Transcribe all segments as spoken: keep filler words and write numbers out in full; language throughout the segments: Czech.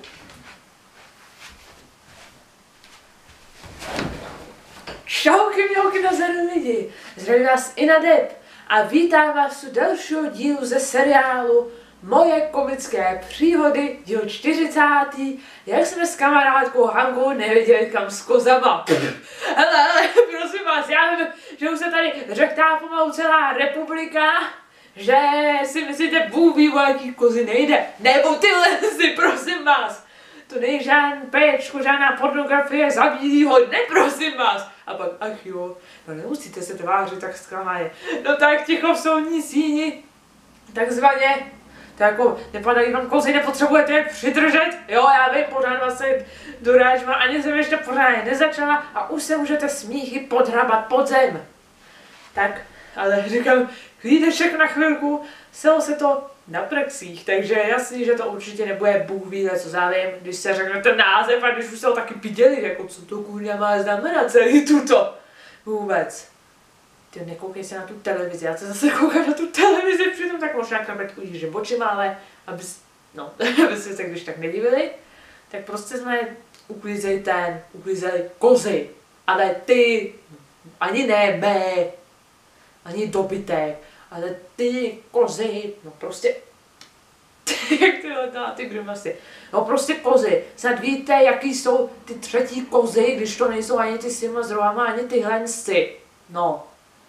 Čauky mňauky na zadu lidi, zdraví vás i na dep a vítám vás u dalšího dílu ze seriálu Moje komické příhody, díl čtyřicátý. Jak jsme s kamarádkou Hankou nevěděli kam s kozama. Hele, ale prosím vás, já vím, že už se tady řechtá pomalu celá republika, že si myslíte, Bůh ví, o jaký kozy nejde. Nebo tyhle si, prosím vás. To není žádný péčko, žádná pornografie za bílýho dne, prosím vás. A pak, ach jo, no nemusíte se tvářit tak zklamaně. No tak ticho v soudní síni, takzvaně, to jako nepadají vám kozy, nepotřebujete je přidržet. Jo, já vím, pořád vás se dorážma, ani jsem ještě pořádně nezačala a už se můžete smíchy podhrabat pod zem. Tak, ale říkám, klídeček na chvilku, selo se to na praxích, takže je jasný, že to určitě nebude Bůh ví, co závím, když se řekne ten název a když už se ho taky viděli, jako co to kurňa má znamenat celý tuto. Vůbec. Ty nekoukej se na tu televizi, já se zase koukám na tu televizi, přitom tak možná krabetku že očima, ale abys, no, abyste se když tak nedivili, tak prostě jsme uklízeli ten, uklízeli kozy, ale ty, ani ne mé, ani dobytek, ale ty kozy, no prostě, jak tyhle ty grimasy, no prostě kozy, snad víte, jaký jsou ty třetí kozy, když to nejsou ani ty s těma zrohama, ani ty hlenci, no.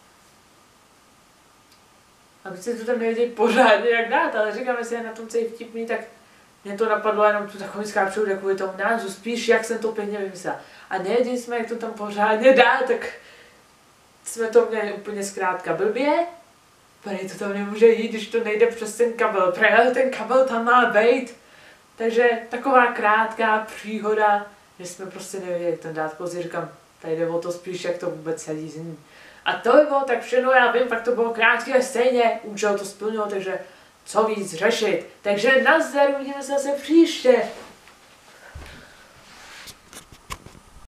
Aby se to tam nevěděli pořádně jak dát, ale říkám, jestli je na tom celý vtipný, tak mě to napadlo jenom tu takovou příhodu kvůli tomu názvu, spíš jak jsem to pěkně vymyslela. A nevěděli jsme, jak to tam pořádně dát, tak jsme to měli úplně zkrátka blbě. Prej to tam nemůže jít, když to nejde přes ten kabel, prej ten kabel tam má být. Takže taková krátká příhoda, že jsme prostě nevěděli, jak tam dát kozy, říkám, tady jde o to spíš, jak to vůbec celý zní. A to by bylo tak všechno, já vím, pak to bylo krátké, ale stejně účel to splnilo, takže co víc řešit. Takže nazdar, uvidíme se zase příště.